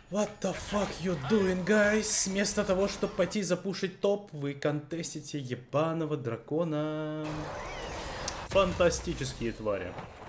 What the fuck you doing, guys? Вместо того, чтобы пойти запушить топ, вы контестите ебаного дракона. Фантастические твари.